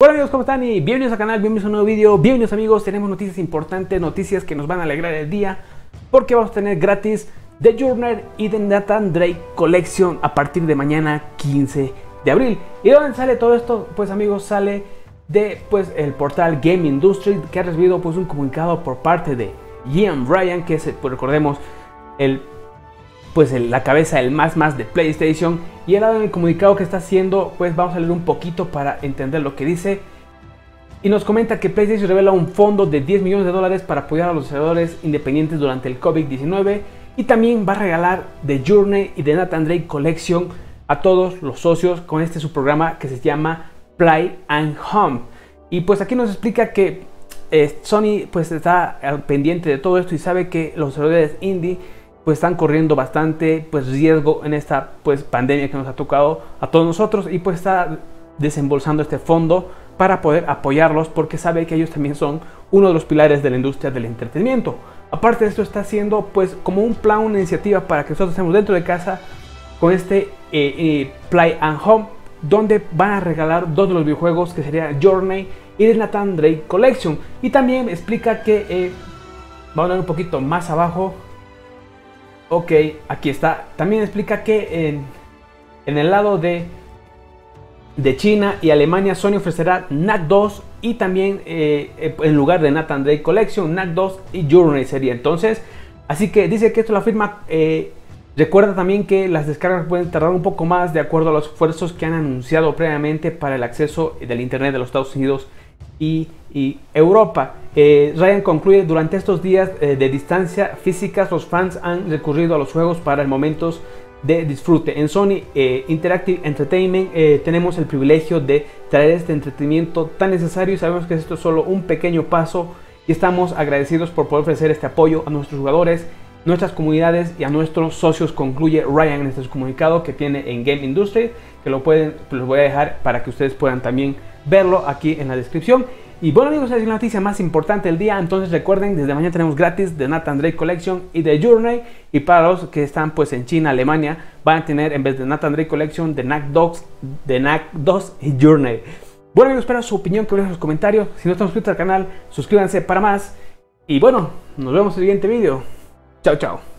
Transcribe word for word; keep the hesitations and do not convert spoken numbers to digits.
Hola amigos, ¿cómo están? Y bienvenidos al canal, bienvenidos a un nuevo vídeo. Bienvenidos amigos, tenemos noticias importantes, noticias que nos van a alegrar el día, porque vamos a tener gratis The Journey y The Nathan Drake Collection a partir de mañana quince de abril. ¿Y de dónde sale todo esto? Pues amigos, sale de pues el portal Game Industry, que ha recibido pues un comunicado por parte de Ian Ryan, que es, pues recordemos, el pues el, la cabeza del más más de PlayStation, y él ha dado el comunicado que está haciendo. Pues vamos a leer un poquito para entender lo que dice, y nos comenta que PlayStation revela un fondo de diez millones de dólares para apoyar a los desarrolladores independientes durante el COVID diecinueve, y también va a regalar The Journey y The Nathan Drake Collection a todos los socios con este su programa que se llama Play and Home. Y pues aquí nos explica que eh, Sony pues está al pendiente de todo esto y sabe que los desarrolladores indie pues están corriendo bastante pues riesgo en esta pues pandemia que nos ha tocado a todos nosotros, y pues está desembolsando este fondo para poder apoyarlos, porque sabe que ellos también son uno de los pilares de la industria del entretenimiento. Aparte de esto, está haciendo pues como un plan, una iniciativa para que nosotros estemos dentro de casa con este eh, eh, Play and Home, donde van a regalar dos de los videojuegos, que sería Journey y The Nathan Drake Collection. Y también explica que eh, vamos a ver un poquito más abajo. Ok, aquí está. También explica que en, en el lado de, de China y Alemania, Sony ofrecerá N A C dos y también eh, en lugar de Nathan Drake Collection, N A C dos y Journey sería. Entonces, así que dice que esto lo afirma. Eh, recuerda también que las descargas pueden tardar un poco más de acuerdo a los esfuerzos que han anunciado previamente para el acceso del internet de los Estados Unidos y, y Europa. Eh, Ryan concluye: durante estos días eh, de distancia físicas, los fans han recurrido a los juegos para momentos de disfrute. En Sony eh, Interactive Entertainment eh, tenemos el privilegio de traer este entretenimiento tan necesario, y sabemos que esto es solo un pequeño paso, y estamos agradecidos por poder ofrecer este apoyo a nuestros jugadores, nuestras comunidades y a nuestros socios, concluye Ryan en este comunicado que tiene en Game Industry, que lo pueden, los voy a dejar para que ustedes puedan también verlo aquí en la descripción. Y bueno amigos, esa es la noticia más importante del día. Entonces recuerden, desde mañana tenemos gratis The Nathan Drake Collection y The Journey, y para los que están pues en China, Alemania, van a tener en vez de Nathan Drake Collection The N A C dos, The N A C dos y Journey. Bueno amigos, espero su opinión, que me dejen en los comentarios. Si no están suscritos al canal, suscríbanse para más, y bueno, nos vemos en el siguiente vídeo. Chao, chao.